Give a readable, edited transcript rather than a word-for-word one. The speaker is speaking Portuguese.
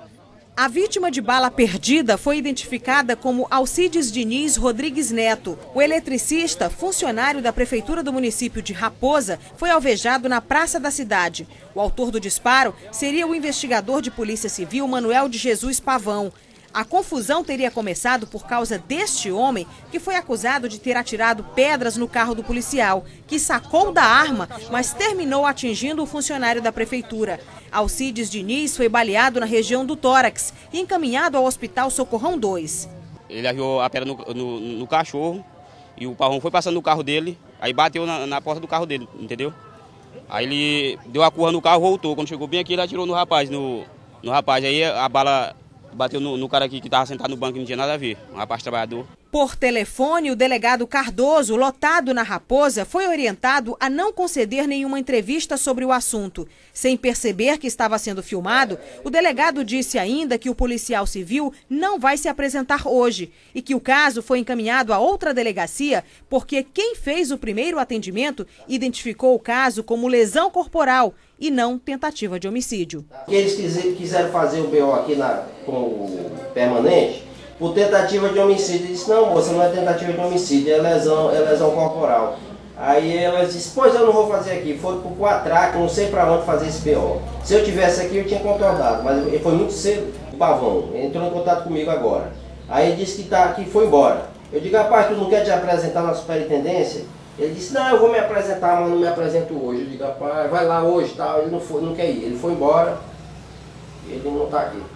A vítima de bala perdida foi identificada como Alcides Diniz Rodrigues Neto. O eletricista, funcionário da prefeitura do município de Raposa, foi alvejado na praça da cidade. O autor do disparo seria o investigador de Polícia Civil Manuel de Jesus Pavão. A confusão teria começado por causa deste homem que foi acusado de ter atirado pedras no carro do policial, que sacou da arma, mas terminou atingindo o funcionário da prefeitura. Alcides Diniz foi baleado na região do tórax e encaminhado ao Hospital Socorrão 2. Ele atirou a pedra no cachorro e o Pavão foi passando no carro dele, aí bateu na porta do carro dele, entendeu? Aí ele deu a curva no carro e voltou. Quando chegou bem aqui, ele atirou no rapaz, aí a bala bateu no cara aqui que estava sentado no banco e não tinha nada a ver, um rapaz trabalhador. Por telefone, o delegado Cardoso, lotado na Raposa, foi orientado a não conceder nenhuma entrevista sobre o assunto. Sem perceber que estava sendo filmado, o delegado disse ainda que o policial civil não vai se apresentar hoje e que o caso foi encaminhado a outra delegacia porque quem fez o primeiro atendimento identificou o caso como lesão corporal e não tentativa de homicídio. Eles quiseram fazer o BO aqui com o permanente por tentativa de homicídio. Ele disse, não moça, não é tentativa de homicídio, é lesão corporal. Aí ela disse, pois eu não vou fazer aqui, foi pro Quatraque, não sei para onde fazer esse BO. Se eu tivesse aqui eu tinha contornado, mas ele foi muito cedo, o Pavão entrou em contato comigo agora. Aí ele disse que foi embora. Eu digo, rapaz, tu não quer te apresentar na superintendência? Ele disse, não, eu vou me apresentar, mas não me apresento hoje. Eu digo, rapaz, vai lá hoje, tal. Ele não quer ir, ele foi embora, ele não está aqui.